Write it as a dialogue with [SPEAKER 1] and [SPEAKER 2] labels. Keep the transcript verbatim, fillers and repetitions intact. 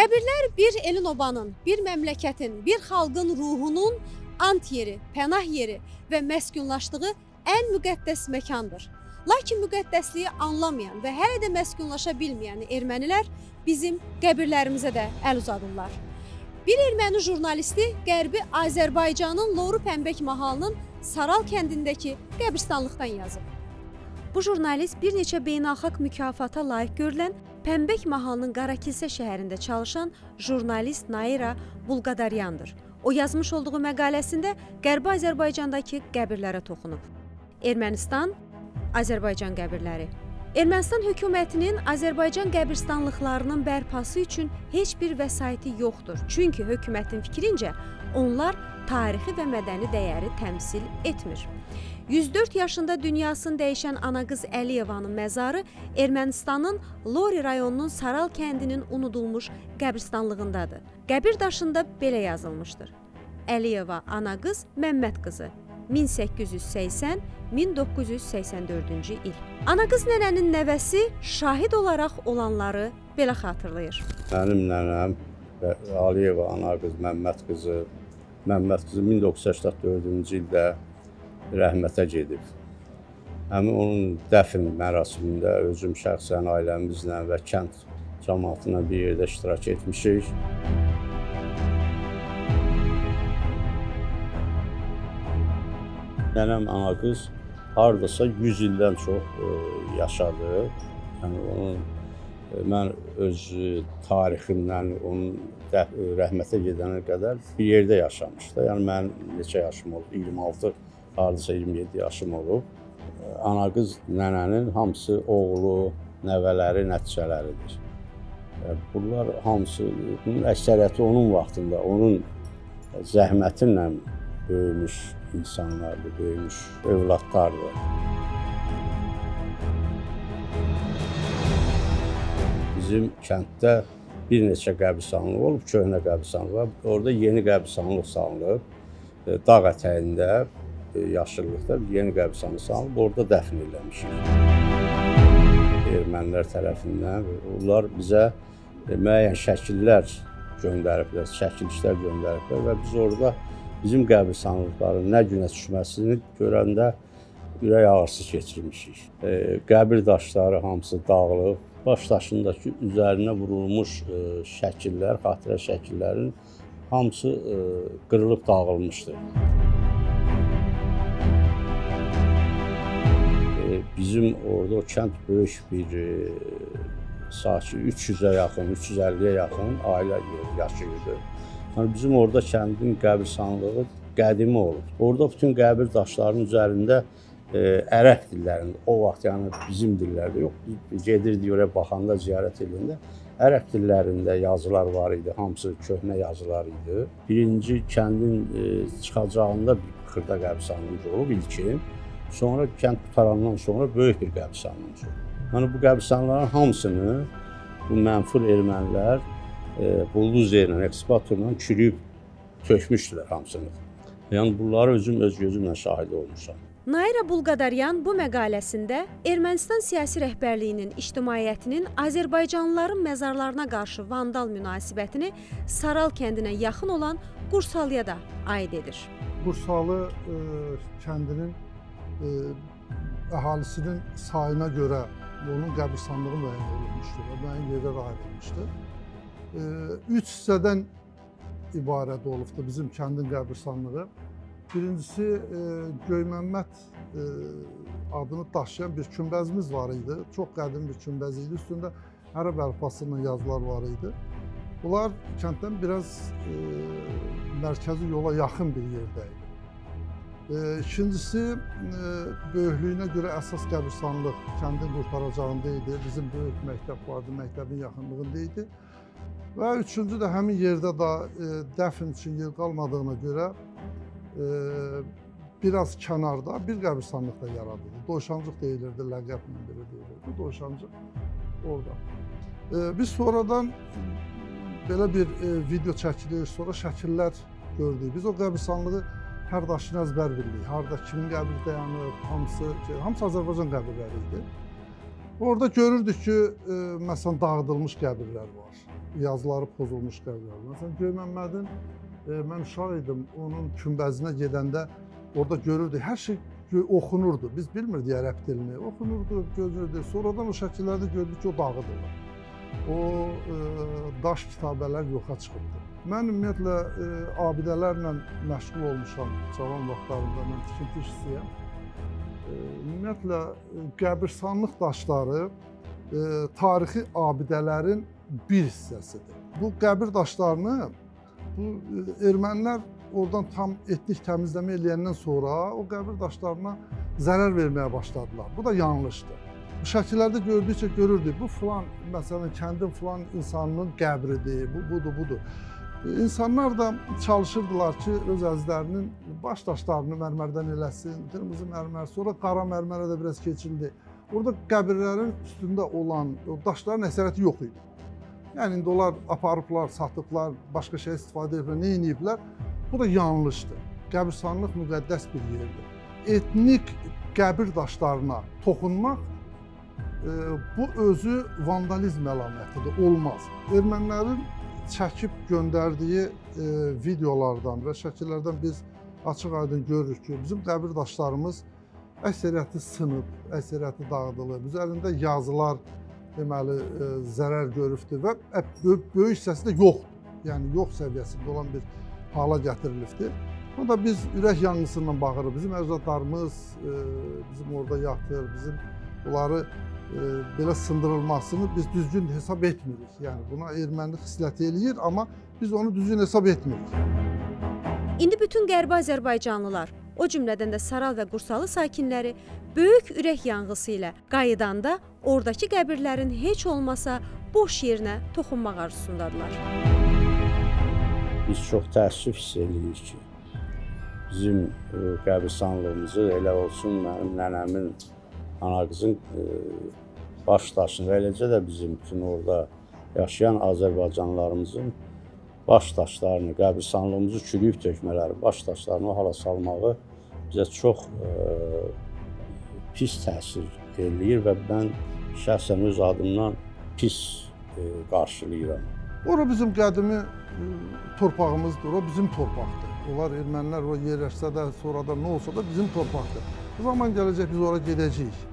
[SPEAKER 1] Qəbirlər bir elin obanın, bir məmləkətin, bir xalqın ruhunun ant yeri, pənah yeri və məskunlaşdığı ən müqəddəs məkandır. Lakin müqəddəsliyi anlamayan və hələ də məskunlaşa bilməyən ermənilər bizim qəbirlərimizə də əl uzadırlar. Bir erməni jurnalisti Qərbi Azərbaycanın Loru Pəmbək mahalının Saral kəndindəki qəbirstanlıqdan yazıb. Bu jurnalist bir neçə beynəlxalq mükafata layiq görülən Pəmbək mahalının Qarakilsə şəhərində çalışan jurnalist Naira Bulqadaryandır. O yazmış olduğu məqaləsində Qərbi Azərbaycandakı qəbirlərə toxunub. Ermənistan, Azərbaycan qəbirləri. Ermənistan hökumətinin Azərbaycan qəbirstanlıqlarının bərpası üçün heç bir vəsaiti yoxdur. Çünki hökumətin fikrincə onlar tarixi və mədəni dəyəri təmsil etmir. yüz dörd yaşında dünyasını dəyişən ana qız Əliyevanın məzarı Ermənistanın Lori rayonunun Saral kəndinin unudulmuş qəbirstanlığındadır. Qəbir daşında belə yazılmışdır. Əliyeva ana qız Məmməd qızı. min səkkiz yüz səksən - min doqquz yüz səksən dördüncü il. Ana qız nənənin nəvəsi şahid olaraq olanları belə xatırlayır.
[SPEAKER 2] Mənim nənəm Əliyeva ana qız Məmməd qızı, Məmməd qızı min doqquz yüz səksən dördüncü ildə rəhmətə gedib. Həmin onun dəfn mərasimində özüm şəxsən ailəmizlə və kənd cəmaatına bir yerdə iştirak etmişik. Nənəm ana qız hardasa yüz ildən çox yaşadı. Yəni onun mən öz tariximdən onun rəhmətə gedənə qədər bir yerdə yaşamışdı. Yəni mən neçə yaşım oldu? iyirmi altı, hardasa iyirmi yeddi yaşım olub. Ana qız nənənin hamısı oğlu, nəvələri, nəticələridir. Bunlar hamısı, bunun əksəriyyəti onun vaxtında, onun zəhmətinlə böyümüş insanlardır, böyümüş övladlardır. Bizim kənddə bir neçə qəbirstanlıq olub, köhnə qəbirstanlıq var. Orada yeni qəbirstanlıq salınıb, dağ ətəyində, yaşıllıqda yeni qəbirstanlıq salınıb, orada dəfn eləmişik. Ermənilər tərəfindən onlar bizə müəyyən şəkillər göndəriblər, şəkilçilər göndəriblər və biz orada bizim qəbirstanlıqların nə günə düşməsini görəndə ürək ağrısı keçirmişik. Qəbir daşları hamısı dağılıb, baş daşındakı üzərinə vurulmuş şəkillər, xatirə şəkillərin hamısı qırılıb dağılmışdır. Bizim orada o kənd böyük bir sakin, üç yüzə yaxın, üç yüz əlliyə yaxın ailə yaşayırdı. Yəni bizim orada kəndin qəbirstanlığı qədimi olub. Orada bütün qəbir daşlarının üzərində e, ərəb dillərində, o vaxt yəni bizim dillərdə yox, gedirdik oraya baxanda, ziyarət edəndə ərəb dillərində yazılar var idi, hamısı köhnə yazılar idi. Birinci kəndin e, çıxacağında bir xırda qəbirstanlığımız olub ilkin, sonra kənd qutarandan sonra böyük bir qəbirstanlığımız olub. Yəni bu qəbirstanların hamısını bu mənfur ermənilər E, bulduzerlə, ekskavatorla çürüyüb tökmüşdülər hamısını. Yəni bunları özüm öz gözümlə şahid olmuşam.
[SPEAKER 1] Naira Bulqadaryan bu məqaləsində Ermənistan siyasi rəhbərliyinin, ictimaiyyətinin Azərbaycanlıların məzarlarına qarşı vandal münasibətini Saral kəndinə yaxın olan Qursalıya da aid edir.
[SPEAKER 3] Qursalı e, kəndinin e, əhalisinin sayına görə onun qəbirstanlığı müəyyən olunmuşdur və müəyyən yerlər ayrılmışdır. Üç hissədən ibarət olubdur bizim kəndin qəbirstanlığı. Birincisi, Göyməmməd adını daşıyan bir kümbəzimiz var idi. Çox qədim bir kümbəz idi. Üstündə ərəb əlifbası ilə yazılar var idi. Bunlar kənddən biraz mərkəzi yola yaxın bir yerdə idi. İkincisi, böyüklüyünə görə əsas qəbirstanlıq kəndin qurtaracağında idi. Bizim böyük məktəb vardı, məktəbin yaxınlığında idi. Və üçüncü də həmin yerdə də e, dəfn üçün yer qalmadığına görə e, biraz kənarda bir qəbirstanlıq da yaradıldı. Doyşancıq deyilirdi, ləqəblə belə deyilirdi, Doyşancıq orada. E, biz sonradan belə bir e, video çəkilir, sonra şəkillər gördük. Biz o qəbirstanlığı hər daşını əzbər bildik. Harada kimin qəbri dayanır, hamısı, hamısı Azərbaycan qəbirləri idi. Orada görürdük ki, e, məsələn, dağıdılmış qəbirlər var. yazıları pozulmuş qəbirlər. Məsələn, Göyməmmədin, e, mən uşaq idim, onun kümbəzinə gedəndə orada görürdük, hər şey oxunurdu. Biz bilmirdik ərəb dilini, oxunurdu, görürdük. Sonradan o şəkillərdə gördük ki, o dağıdırlar. O e, daş kitabələr yoxa çıxıbdı. Mən ümumiyyətlə e, abidələrlə məşğul olmuşam cavan vaxtlarında, mən tikinti işçisiyəm. E, ümumiyyətlə, qəbirstanlıq daşları e, tarixi abidələrin bir hissəsidir. Bu qəbir daşlarını bu e, ermənilər oradan tam etnik təmizləmə eləyəndən sonra o qəbir daşlarına zərər verməyə başladılar. Bu da yanlışdır. Bu şəkillərdə gördükcə görürdük, bu filan, məsələn, kəndin filan insanının qəbridir, bu budur, budur. İnsanlar da çalışırdılar ki, öz əzizlərinin baş daşlarını mərmərdən eləsin, qırmızı mərmər, sonra qara mərmərə də biraz keçildi. Orada qəbirlərin üstündə olan o daşların əsərəti yox idi. Yəni, indi onlar aparıblar, satıblar, başqa şey istifadə ediblər, nə ediblər? Bu da yanlışdır. Qəbirstanlıq müqəddəs bir yerdir. Etnik qəbir daşlarına toxunmaq, e, bu özü vandalizm əlamətidir, olmaz. Ermənilərin çəkib göndərdiyi e, videolardan və şəkillərdən biz açıq-aydın görürük ki, bizim qəbir daşlarımız əksəriyyəti sınıb, əksəriyyəti dağıdılıb, üzərində yazılar deməli, e, zərər görübdür və böyük hissəsi də yoxdur. Yəni, yox səviyyəsində olan bir hala gətirilibdir. Bu da biz ürək yanğısından bağırıq. Bizim əcdadlarımız e, bizim orada yatır, bizim bunları e, belə sındırılmasını biz düzgün hesab etmirik. Yəni, buna ermənilik xisləti eləyir, amma biz onu düzgün hesab etmirik.
[SPEAKER 1] İndi bütün Qərbi Azərbaycanlılar, o cümlədən də Saral və Qursalı sakinləri böyük ürək yanğısı ilə qayıdanda oradakı qəbirlərin heç olmasa boş yerinə toxunmaq arzusundadılar.
[SPEAKER 2] Biz çox təəssüf hiss edirik ki, bizim e, qəbirstanlığımızı elə olsun mənim nənəmin, anaqızın e, baş daşını və eləcə də bizim bütün orada yaşayan Azərbaycanlılarımızın baş daşlarını, qəbirstanlığımızı çürüyüb tökmələri, baş daşlarını o hala salmağı bizə çox e, pis təsir eləyir və mən şəxsən öz adımdan pis e, qarşılayıram.
[SPEAKER 3] Ora bizim qədimi torpağımızdır, o bizim torpaqdır. Onlar ermənilər o yerləşsə də, sonra da nə olsa da bizim torpaqdır. Bu zaman gələcək biz ora gedəcəyik.